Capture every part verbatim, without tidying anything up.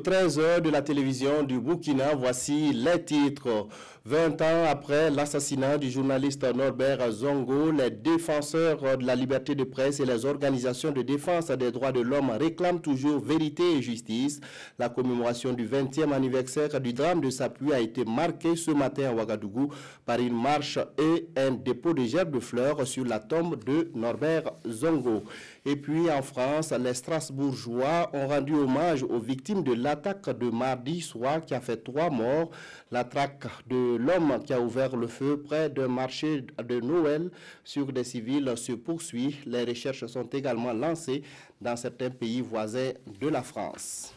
treize heures de la télévision du Burkina, voici les titres. vingt ans après l'assassinat du journaliste Norbert Zongo, les défenseurs de la liberté de presse et les organisations de défense des droits de l'homme réclament toujours vérité et justice. La commémoration du vingtième anniversaire du drame de Sapuy a été marquée ce matin à Ouagadougou par une marche et un dépôt de gerbes de fleurs sur la tombe de Norbert Zongo. Et puis en France, les Strasbourgeois ont rendu hommage aux victimes de l'attaque de mardi soir qui a fait trois morts. La traque de l'homme qui a ouvert le feu près d'un marché de Noël sur des civils se poursuit. Les recherches sont également lancées dans certains pays voisins de la France.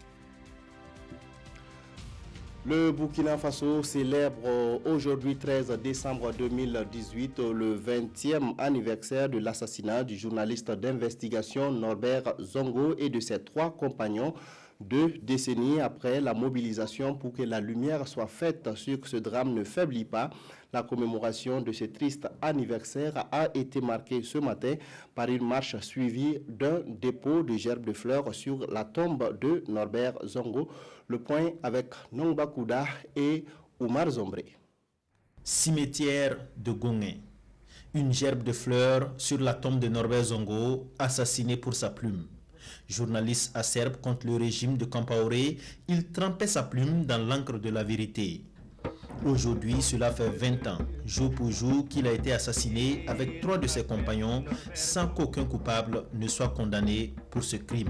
Le Burkina Faso célèbre aujourd'hui treize décembre deux mille dix-huit le vingtième anniversaire de l'assassinat du journaliste d'investigation Norbert Zongo et de ses trois compagnons, deux décennies après la mobilisation pour que la lumière soit faite sur que ce drame ne faiblit pas. La commémoration de ce triste anniversaire a été marquée ce matin par une marche suivie d'un dépôt de gerbes de fleurs sur la tombe de Norbert Zongo. Le point avec Nongba Kouda et Oumar Zombré. Cimetière de Gongé. Une gerbe de fleurs sur la tombe de Norbert Zongo, assassiné pour sa plume. Journaliste acerbe contre le régime de Compaoré, il trempait sa plume dans l'encre de la vérité. Aujourd'hui, cela fait vingt ans, jour pour jour, qu'il a été assassiné avec trois de ses compagnons sans qu'aucun coupable ne soit condamné pour ce crime.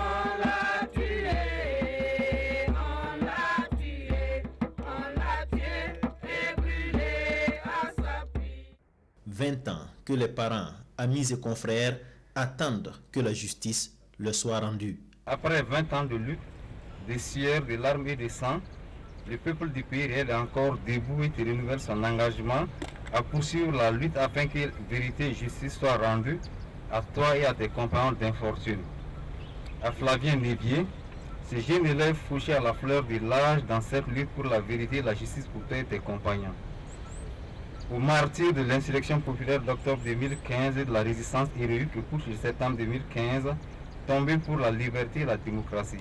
vingt ans que les parents, amis et confrères attendent que la justice leur soit rendue. Après vingt ans de lutte, de sueur, de larmes et de sang, le peuple du pays est encore debout et renouvelle son engagement à poursuivre la lutte afin que vérité et justice soient rendues à toi et à tes compagnons d'infortune. À Flavien Névier, ce jeune élève fauché à la fleur de l'âge dans cette lutte pour la vérité et la justice pour toi et tes compagnons. Aux martyrs de l'insurrection populaire d'octobre deux mille quinze et de la résistance héroïque pour le septembre deux mille quinze, tombés pour la liberté et la démocratie.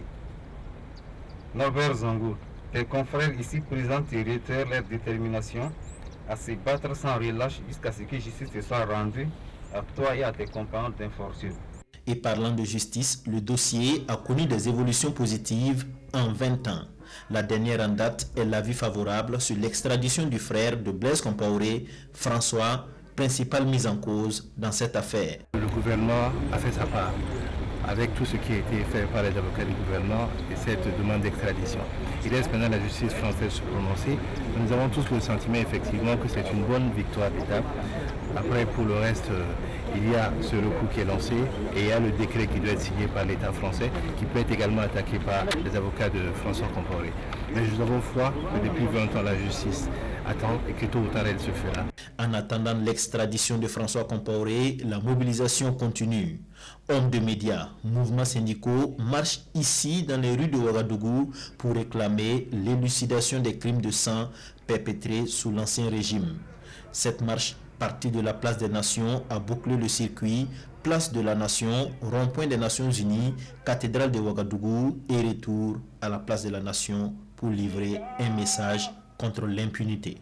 Norbert Zongo, tes confrères ici présents te réitèrent leur détermination à se battre sans relâche jusqu'à ce que justice te soit rendue à toi et à tes compagnons d'infortune. Et parlant de justice, le dossier a connu des évolutions positives en vingt ans. La dernière en date est l'avis favorable sur l'extradition du frère de Blaise Compaoré, François, principale mise en cause dans cette affaire. Le gouvernement a fait sa part avec tout ce qui a été fait par les avocats du gouvernement et cette demande d'extradition. Il laisse maintenant la justice française se prononcer. Nous avons tous le sentiment effectivement que c'est une bonne victoire d'étape. Après, pour le reste, euh, il y a ce recours qui est lancé et il y a le décret qui doit être signé par l'État français qui peut être également attaqué par les avocats de François Compaoré. Mais nous avons foi que depuis vingt ans, la justice attend et que tôt ou tard, elle se fera. En attendant l'extradition de François Compaoré, la mobilisation continue. Hommes de médias, mouvements syndicaux marchent ici dans les rues de Ouagadougou pour réclamer l'élucidation des crimes de sang perpétrés sous l'ancien régime. Cette marche partie de la place des Nations a bouclé le circuit, place de la Nation, rond-point des Nations Unies, cathédrale de Ouagadougou et retour à la place de la Nation pour livrer un message contre l'impunité.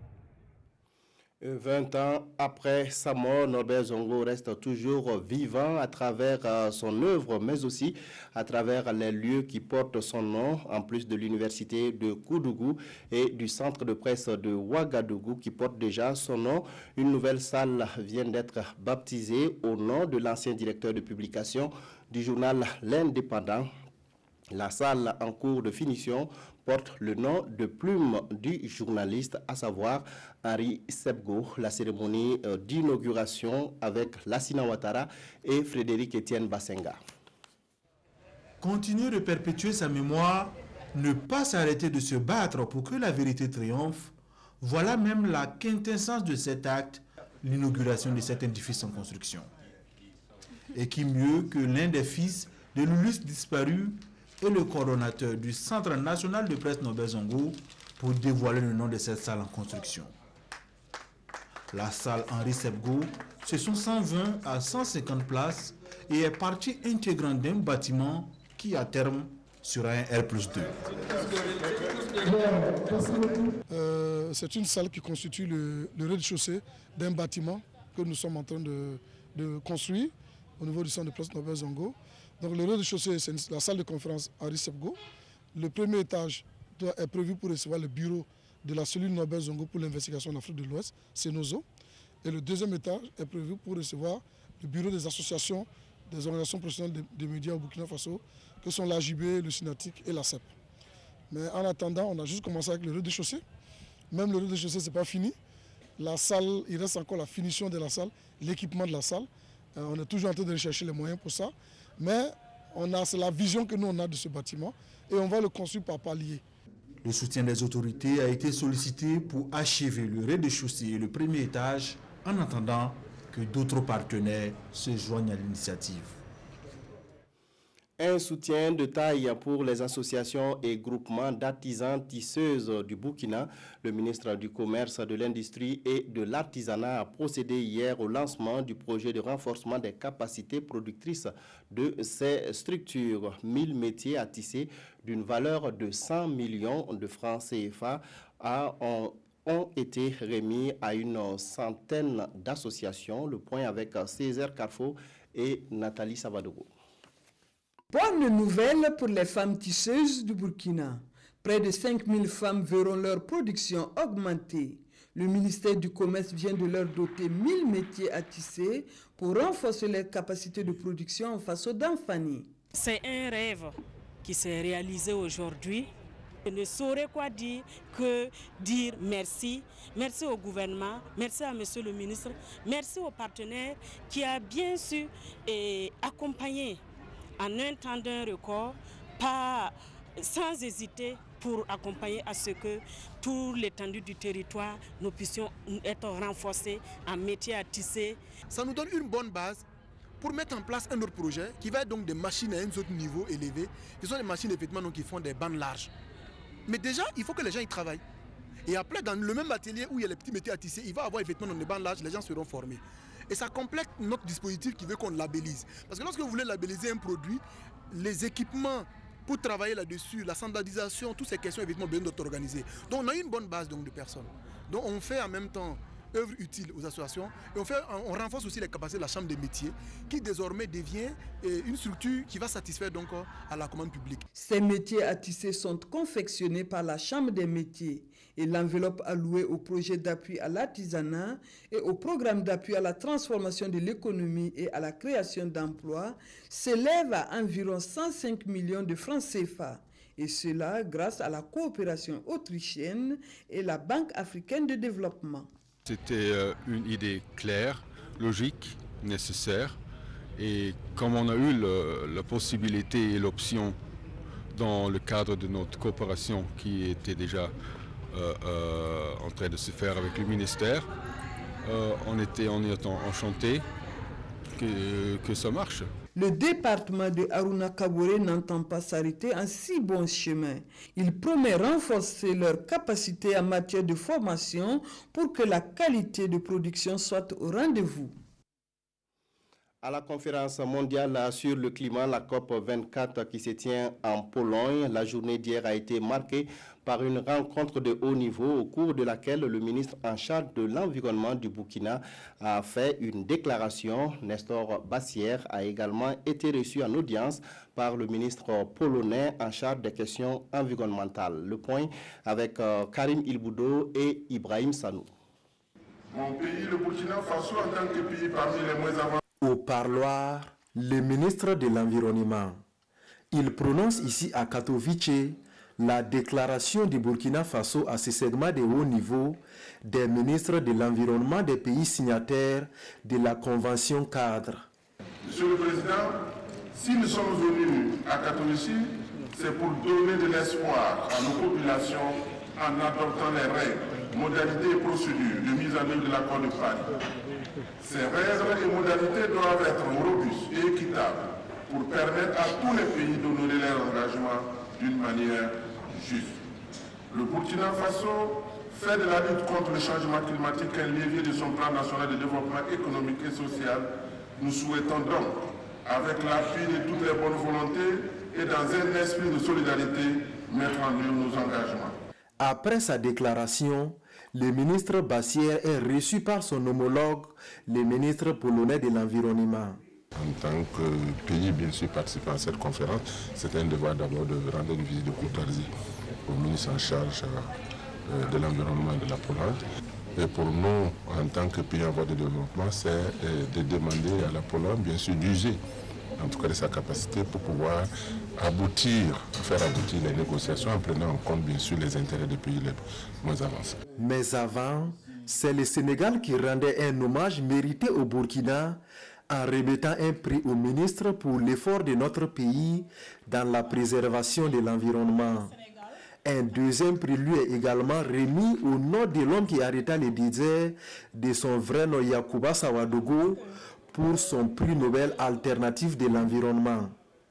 vingt ans après sa mort, Norbert Zongo reste toujours vivant à travers euh, son œuvre, mais aussi à travers les lieux qui portent son nom, en plus de l'université de Koudougou et du centre de presse de Ouagadougou qui porte déjà son nom. Une nouvelle salle vient d'être baptisée au nom de l'ancien directeur de publication du journal L'Indépendant. La salle en cours de finition porte le nom de plume du journaliste, à savoir Henri Sebgo. La cérémonie d'inauguration avec Lassina Ouattara et Frédéric Etienne Bassenga. Continuer de perpétuer sa mémoire, ne pas s'arrêter de se battre pour que la vérité triomphe, voilà même la quintessence de cet acte, l'inauguration de cet édifice en construction. Et qui mieux que l'un des fils de l'illustre disparu et le coordonnateur du Centre national de presse Norbert Zongo pour dévoiler le nom de cette salle en construction. La salle Henri Sebgo, ce sont cent vingt à cent cinquante places et est partie intégrante d'un bâtiment qui à terme sera un R plus deux. Euh, c'est une salle qui constitue le, le rez-de-chaussée d'un bâtiment que nous sommes en train de, de construire au niveau du centre de presse Norbert Zongo. Donc le rez-de-chaussée, c'est la salle de conférence Henri Sepgo. Le premier étage doit, est prévu pour recevoir le bureau de la cellule Norbert Zongo pour l'investigation en Afrique de l'Ouest, Cenozo. Et le deuxième étage est prévu pour recevoir le bureau des associations, des organisations professionnelles des médias au Burkina Faso, que sont l'A J B, le SYNATIC et la C E P. Mais en attendant, on a juste commencé avec le rez-de-chaussée. Même le rez-de-chaussée, ce n'est pas fini. La salle, il reste encore la finition de la salle, l'équipement de la salle. Euh, on est toujours en train de rechercher les moyens pour ça. Mais c'est la vision que nous on a de ce bâtiment et on va le construire par palier. Le soutien des autorités a été sollicité pour achever le rez-de-chaussée et le premier étage en attendant que d'autres partenaires se joignent à l'initiative. Un soutien de taille pour les associations et groupements d'artisans tisseuses du Burkina. Le ministre du Commerce, de l'Industrie et de l'Artisanat a procédé hier au lancement du projet de renforcement des capacités productrices de ces structures. mille métiers à tisser d'une valeur de cent millions de francs C F A à, ont, ont été remis à une centaine d'associations. Le point avec Césaire Carrefour et Nathalie Savadogo. Bonne nouvelle pour les femmes tisseuses du Burkina. Près de cinq mille femmes verront leur production augmenter. Le ministère du Commerce vient de leur doter mille métiers à tisser pour renforcer les capacités de production face aux Danfani. C'est un rêve qui s'est réalisé aujourd'hui. Je ne saurais quoi dire que dire merci. Merci au gouvernement, merci à monsieur le ministre, merci aux partenaires qui a bien su et accompagner en un temps d'un record, pas sans hésiter pour accompagner à ce que tout l'étendue du territoire, nous puissions être renforcés en métier à tisser. Ça nous donne une bonne base pour mettre en place un autre projet qui va être donc des machines à un autre niveau élevé, qui sont des machines effectivement donc, qui font des bandes larges. Mais déjà, il faut que les gens y travaillent. Et après, dans le même atelier où il y a les petits métiers à tisser, il va y avoir effectivement des bandes larges, les gens seront formés. Et ça complète notre dispositif qui veut qu'on labellise. Parce que lorsque vous voulez labelliser un produit, les équipements pour travailler là-dessus, la standardisation, toutes ces questions évidemment bien d'être organisées. Donc on a une bonne base donc, de personnes. Donc on fait en même temps œuvre utile aux associations et on, fait, on renforce aussi les capacités de la Chambre des métiers qui désormais devient une structure qui va satisfaire donc à la commande publique. Ces métiers à tisser sont confectionnés par la Chambre des métiers et l'enveloppe allouée au projet d'appui à l'artisanat et au programme d'appui à la transformation de l'économie et à la création d'emplois s'élève à environ cent cinq millions de francs C F A. Et cela grâce à la coopération autrichienne et la Banque africaine de développement. C'était une idée claire, logique, nécessaire. Et comme on a eu le, la possibilité et l'option dans le cadre de notre coopération qui était déjà euh, euh, en train de se faire avec le ministère, euh, on était en étant enchanté que, que ça marche. Le département de Aruna Kabore n'entend pas s'arrêter en si bon chemin. Il promet renforcer leurs capacités en matière de formation pour que la qualité de production soit au rendez-vous. À la conférence mondiale sur le climat, la COP vingt-quatre qui se tient en Pologne, la journée d'hier a été marquée par une rencontre de haut niveau au cours de laquelle le ministre en charge de l'environnement du Burkina a fait une déclaration. Nestor Bassière a également été reçu en audience par le ministre polonais en charge des questions environnementales. Le point avec euh, Karim Ilboudo et Ibrahim Sanou. Mon pays, le Burkina Faso, en tant que pays parmi les moins avancés. Au parloir, le ministre de l'Environnement. Il prononce ici à Katowice la déclaration du Burkina Faso à ce segment de haut niveau des ministres de l'Environnement des pays signataires de la Convention cadre. Monsieur le Président, si nous sommes venus à Katowice, c'est pour donner de l'espoir à nos populations en adoptant les règles, modalités et procédures de mise en œuvre de l'accord de Paris. Ces règles et modalités doivent être robustes et équitables pour permettre à tous les pays d'honorer leurs engagements d'une manière juste. Le Burkina Faso fait de la lutte contre le changement climatique un levier de son plan national de développement économique et social. Nous souhaitons donc, avec l'appui de toutes les bonnes volontés, et dans un esprit de solidarité mettre en œuvre nos engagements. Après sa déclaration, le ministre Bassière est reçu par son homologue, le ministre polonais de l'Environnement. En tant que pays bien sûr participant à cette conférence, c'est un devoir d'abord de rendre une visite de courtoisie au ministre en charge de l'environnement de la Pologne. Et pour nous, en tant que pays en voie de développement, c'est de demander à la Pologne bien sûr d'user en tout cas de sa capacité pour pouvoir aboutir, faire aboutir les négociations en prenant en compte bien sûr les intérêts des pays les moins avancés. Mais avant, c'est le Sénégal qui rendait un hommage mérité au Burkina en remettant un prix au ministre pour l'effort de notre pays dans la préservation de l'environnement. Un deuxième prix lui est également remis au nom de l'homme qui arrêta le désert de son vrai nom Yacouba Sawadogo pour son prix Nobel alternatif de l'environnement.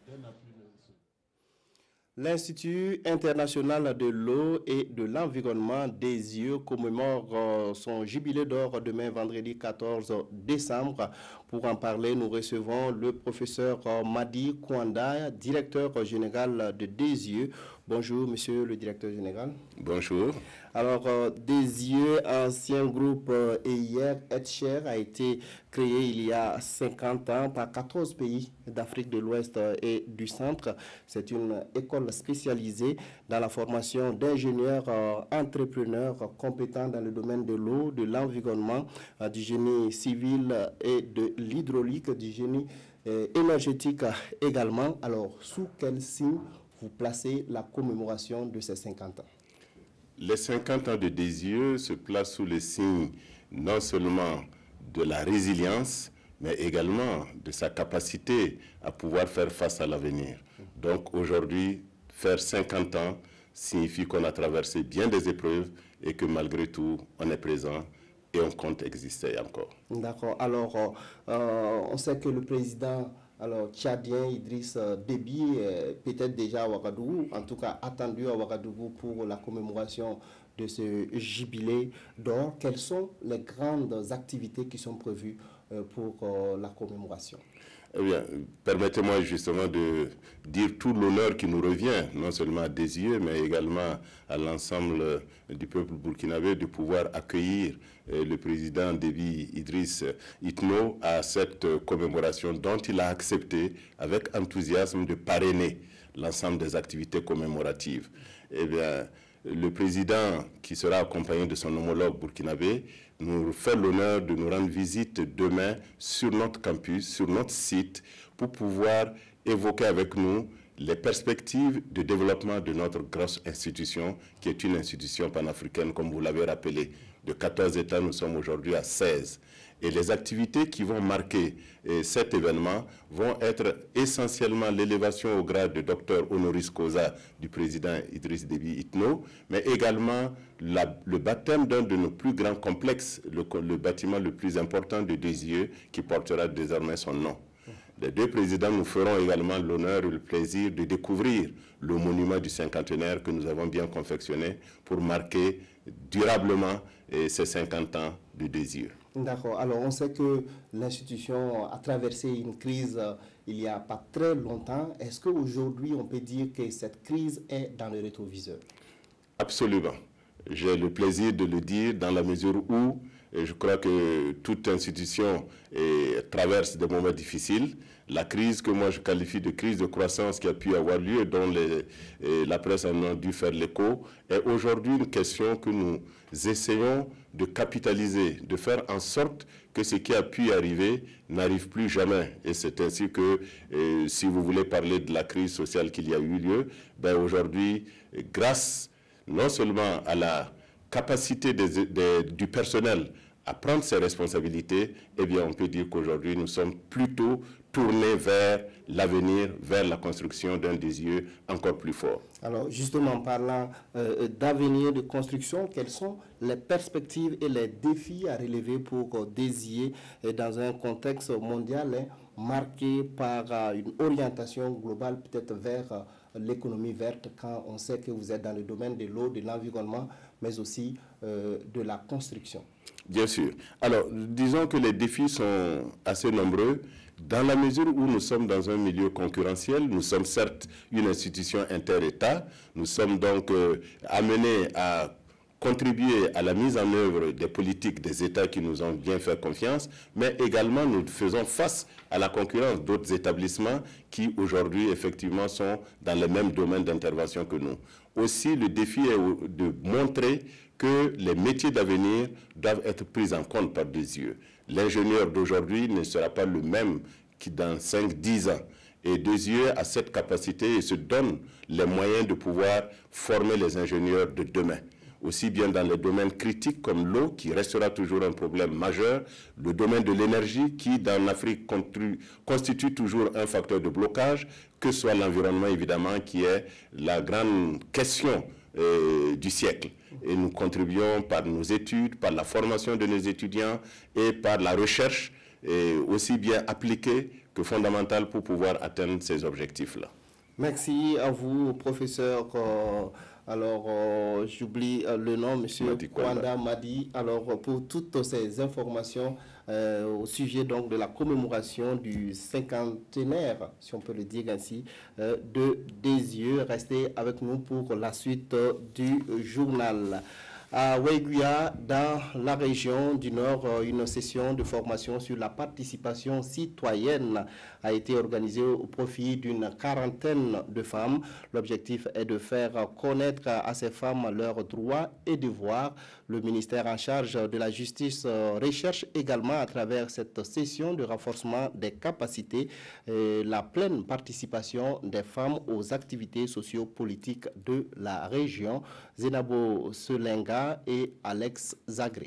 L'Institut international de l'eau et de l'environnement des yeux commémore son jubilé d'or demain vendredi quatorze décembre. Pour en parler, nous recevons le professeur Madi Kouanda, directeur général de Desieux. Bonjour, monsieur le directeur général. Bonjour. Alors, euh, Desieux, ancien groupe euh, E I R, Etcher, a été créé il y a cinquante ans par quatorze pays d'Afrique de l'Ouest et du Centre. C'est une école spécialisée dans la formation d'ingénieurs euh, entrepreneurs compétents dans le domaine de l'eau, de l'environnement, euh, du génie civil et de l'hydraulique, du génie euh, énergétique également. Alors, sous quel signe vous placez la commémoration de ces cinquante ans? Les cinquante ans de Desieux se placent sous le signe non seulement de la résilience, mais également de sa capacité à pouvoir faire face à l'avenir. Donc aujourd'hui, faire cinquante ans signifie qu'on a traversé bien des épreuves et que malgré tout, on est présent et on compte exister encore. D'accord. Alors, euh, on sait que le président alors, tchadien Idriss Déby est peut-être déjà à Ouagadougou, en tout cas attendu à Ouagadougou pour la commémoration de ce jubilé d'or. Quelles sont les grandes activités qui sont prévues pour la commémoration? Eh bien, permettez-moi justement de dire tout l'honneur qui nous revient, non seulement à Desieux, mais également à l'ensemble du peuple burkinabé de pouvoir accueillir le président Déby Idriss Itno à cette commémoration dont il a accepté avec enthousiasme de parrainer l'ensemble des activités commémoratives. Eh bien, le président qui sera accompagné de son homologue burkinabé nous fait l'honneur de nous rendre visite demain sur notre campus, sur notre site, pour pouvoir évoquer avec nous les perspectives de développement de notre grosse institution, qui est une institution panafricaine, comme vous l'avez rappelé. De quatorze États, nous sommes aujourd'hui à seize. Et les activités qui vont marquer eh, cet événement vont être essentiellement l'élévation au grade de docteur honoris causa du président Idriss Déby Itno, mais également la, le baptême d'un de nos plus grands complexes, le, le bâtiment le plus important de Desieux, qui portera désormais son nom. Les deux présidents nous feront également l'honneur et le plaisir de découvrir le monument du cinquantenaire que nous avons bien confectionné pour marquer durablement eh, ces cinquante ans de Desieux. D'accord. Alors, on sait que l'institution a traversé une crise euh, il n'y a pas très longtemps. Est-ce qu'aujourd'hui, on peut dire que cette crise est dans le rétroviseur? Absolument. J'ai le plaisir de le dire dans la mesure où et je crois que toute institution eh, traverse des moments difficiles. La crise que moi je qualifie de crise de croissance qui a pu avoir lieu, dont les, eh, la presse en a dû faire l'écho, est aujourd'hui une question que nous essayons de capitaliser, de faire en sorte que ce qui a pu arriver n'arrive plus jamais. Et c'est ainsi que, eh, si vous voulez parler de la crise sociale qu'il y a eu lieu, ben aujourd'hui, grâce non seulement à la capacité des, des, du personnel à prendre ses responsabilités, eh bien, on peut dire qu'aujourd'hui, nous sommes plutôt tournés vers l'avenir, vers la construction d'un Desieux encore plus fort. Alors, justement, en parlant euh, d'avenir, de construction, quelles sont les perspectives et les défis à relever pour euh, Desieux euh, dans un contexte mondial hein, marqué par euh, une orientation globale peut-être vers l'économie verte quand on sait que vous êtes dans le domaine de l'eau, de l'environnement, mais aussi euh, de la construction? Bien sûr. Alors, disons que les défis sont assez nombreux. Dans la mesure où nous sommes dans un milieu concurrentiel, nous sommes certes une institution inter-État, nous sommes donc euh, amenés à contribuer à la mise en œuvre des politiques des États qui nous ont bien fait confiance, mais également nous faisons face à la concurrence d'autres établissements qui aujourd'hui effectivement sont dans le même domaine d'intervention que nous. Aussi, le défi est de montrer que les métiers d'avenir doivent être pris en compte par des yeux. L'ingénieur d'aujourd'hui ne sera pas le même qui dans cinq dix ans. Et Desieux a cette capacité et se donne les moyens de pouvoir former les ingénieurs de demain. Aussi bien dans les domaines critiques comme l'eau, qui restera toujours un problème majeur, le domaine de l'énergie, qui dans l'Afrique constitue toujours un facteur de blocage, que soit l'environnement évidemment, qui est la grande question euh, du siècle. Et nous contribuons par nos études, par la formation de nos étudiants et par la recherche, et aussi bien appliquée que fondamentale pour pouvoir atteindre ces objectifs-là. Merci à vous, professeur. Euh, alors, euh, j'oublie euh, le nom, monsieur Kwanda Madi. Alors, pour toutes ces informations euh, au sujet donc de la commémoration du cinquantenaire, si on peut le dire ainsi, euh, de Desieux, restez avec nous pour la suite euh, du journal. À Waiguia, dans la région du Nord, une session de formation sur la participation citoyenne a été organisée au profit d'une quarantaine de femmes. L'objectif est de faire connaître à ces femmes leurs droits et devoirs. Le ministère en charge de la justice recherche également à travers cette session de renforcement des capacités la pleine participation des femmes aux activités sociopolitiques de la région. Zenabo Selenga et Alex Zagré.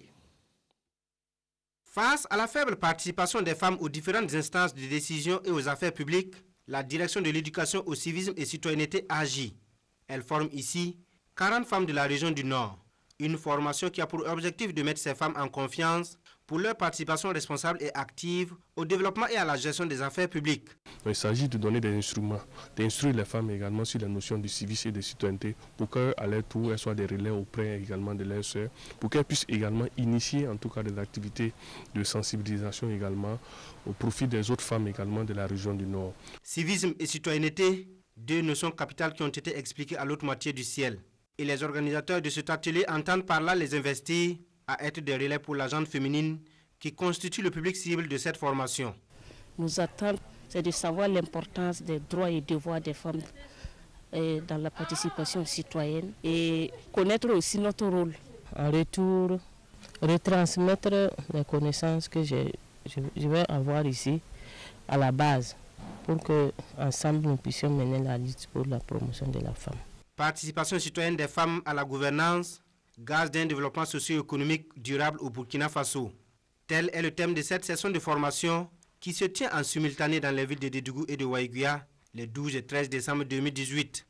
Face à la faible participation des femmes aux différentes instances de décision et aux affaires publiques, la direction de l'éducation au civisme et citoyenneté agit. Elle forme ici quarante femmes de la région du Nord. Une formation qui a pour objectif de mettre ces femmes en confiance pour leur participation responsable et active au développement et à la gestion des affaires publiques. Il s'agit de donner des instruments, d'instruire les femmes également sur la notion du civisme et de citoyenneté pour qu'à leur tour, elles soient des relais auprès également de leurs sœurs, pour qu'elles puissent également initier en tout cas des activités de sensibilisation également au profit des autres femmes également de la région du Nord. Civisme et citoyenneté, deux notions capitales qui ont été expliquées à l'autre moitié du ciel. Et les organisateurs de cet atelier entendent par là les investir à être des relais pour la gente féminine qui constitue le public cible de cette formation. Nous attendons, c'est de savoir l'importance des droits et devoirs des femmes et dans la participation citoyenne et connaître aussi notre rôle. En retour, retransmettre les connaissances que je, je, je vais avoir ici à la base pour qu'ensemble nous puissions mener la lutte pour la promotion de la femme. Participation citoyenne des femmes à la gouvernance, gage d'un développement socio-économique durable au Burkina Faso. Tel est le thème de cette session de formation qui se tient en simultané dans les villes de Dédougou et de Waiguia les douze et treize décembre deux mille dix-huit.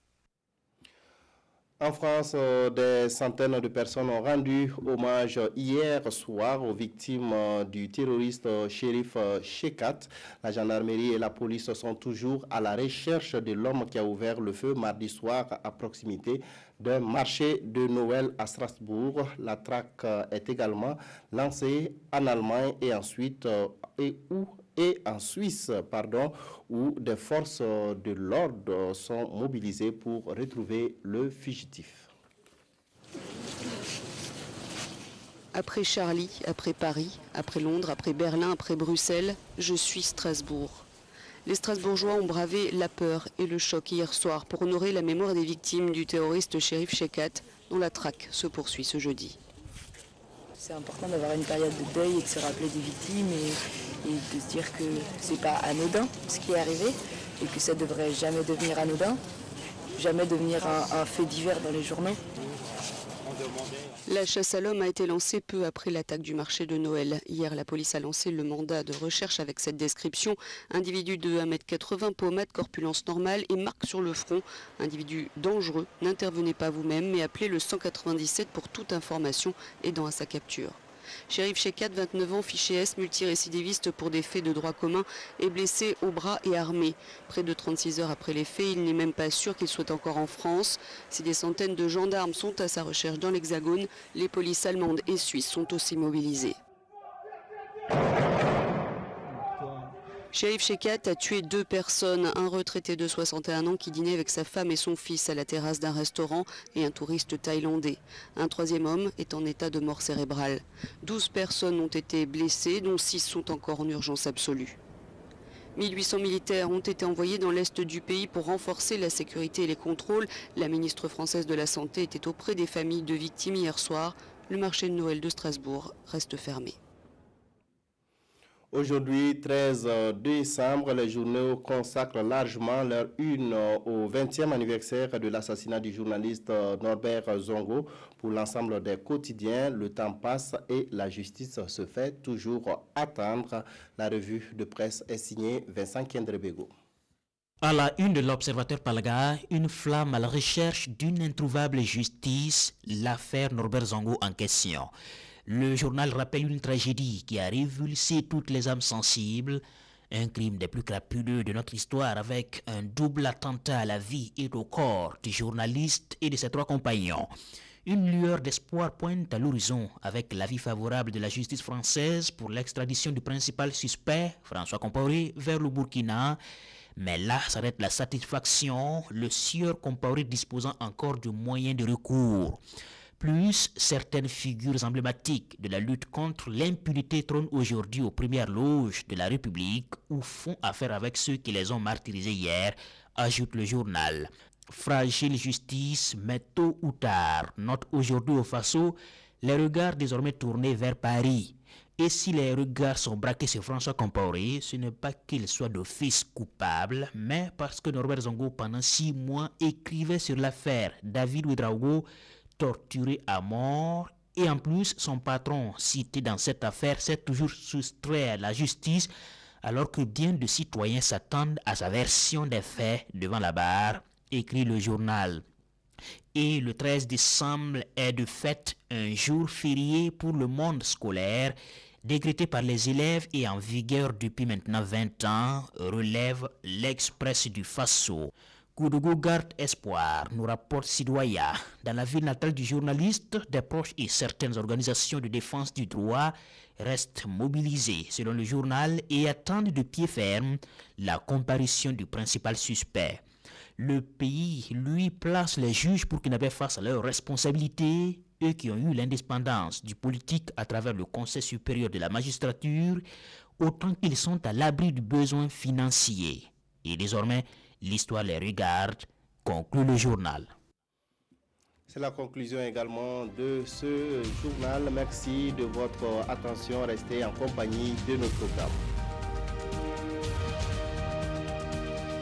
En France, euh, des centaines de personnes ont rendu hommage hier soir aux victimes euh, du terroriste euh, Chérif Chekat. La gendarmerie et la police sont toujours à la recherche de l'homme qui a ouvert le feu mardi soir à proximité d'un marché de Noël à Strasbourg. La traque euh, est également lancée en Allemagne et ensuite euh, et où et en Suisse, pardon, où des forces de l'ordre sont mobilisées pour retrouver le fugitif. Après Charlie, après Paris, après Londres, après Berlin, après Bruxelles, je suis Strasbourg. Les Strasbourgeois ont bravé la peur et le choc hier soir pour honorer la mémoire des victimes du terroriste Chérif Chekat, dont la traque se poursuit ce jeudi. C'est important d'avoir une période de deuil et de se rappeler des victimes et, et de se dire que c'est pas anodin ce qui est arrivé et que ça devrait jamais devenir anodin, jamais devenir un, un fait divers dans les journaux. La chasse à l'homme a été lancée peu après l'attaque du marché de Noël. Hier, la police a lancé le mandat de recherche avec cette description. Individu de un mètre quatre-vingts, pommade, corpulence normale et marque sur le front. Individu dangereux. N'intervenez pas vous-même, mais appelez le cent quatre-vingt-dix-sept pour toute information aidant à sa capture. Chérif Chekat, vingt-neuf ans, fiché S, multirécidiviste pour des faits de droit commun, est blessé au bras et armé. Près de trente-six heures après les faits, il n'est même pas sûr qu'il soit encore en France. Si des centaines de gendarmes sont à sa recherche dans l'Hexagone, les polices allemandes et suisses sont aussi mobilisées. Chérif Chekat a tué deux personnes, un retraité de soixante et un ans qui dînait avec sa femme et son fils à la terrasse d'un restaurant et un touriste thaïlandais. Un troisième homme est en état de mort cérébrale. douze personnes ont été blessées, dont six sont encore en urgence absolue. mille huit cents militaires ont été envoyés dans l'est du pays pour renforcer la sécurité et les contrôles. La ministre française de la Santé était auprès des familles de victimes hier soir. Le marché de Noël de Strasbourg reste fermé. Aujourd'hui, treize décembre, les journaux consacrent largement leur une au vingtième anniversaire de l'assassinat du journaliste Norbert Zongo. Pour l'ensemble des quotidiens, le temps passe et la justice se fait toujours attendre. La revue de presse est signée Vincent Kendrebego. À la une de l'Observateur Palaga, une flamme à la recherche d'une introuvable justice, l'affaire Norbert Zongo en question. Le journal rappelle une tragédie qui a révulsé toutes les âmes sensibles, un crime des plus crapuleux de notre histoire avec un double attentat à la vie et au corps du journaliste et de ses trois compagnons. Une lueur d'espoir pointe à l'horizon avec l'avis favorable de la justice française pour l'extradition du principal suspect, François Compaoré, vers le Burkina. Mais là s'arrête la satisfaction, le sieur Compaoré disposant encore de moyens de recours. Plus, certaines figures emblématiques de la lutte contre l'impunité trônent aujourd'hui aux premières loges de la République ou font affaire avec ceux qui les ont martyrisés hier, ajoute le journal. Fragile justice, mais tôt ou tard, note aujourd'hui au Faso, les regards désormais tournés vers Paris. Et si les regards sont braqués sur François Compaoré, ce n'est pas qu'il soit d'office coupable, mais parce que Norbert Zongo, pendant six mois, écrivait sur l'affaire David Ouedraogo, torturé à mort, et en plus son patron cité dans cette affaire s'est toujours soustrait à la justice alors que bien de citoyens s'attendent à sa version des faits devant la barre, écrit le journal. Et le treize décembre est de fait un jour férié pour le monde scolaire, décrété par les élèves et en vigueur depuis maintenant vingt ans, relève l'Express du Faso. Koudougou garde espoir, nous rapporte Sidoya. Dans la ville natale du journaliste, des proches et certaines organisations de défense du droit restent mobilisées, selon le journal, et attendent de pied ferme la comparution du principal suspect. Le pays, lui, place les juges pour qu'ils n'aient face à leurs responsabilités, eux qui ont eu l'indépendance du politique à travers le Conseil supérieur de la magistrature, autant qu'ils sont à l'abri du besoin financier. Et désormais, l'histoire les regarde, conclut le journal. C'est la conclusion également de ce journal. Merci de votre attention. Restez en compagnie de nos programmes.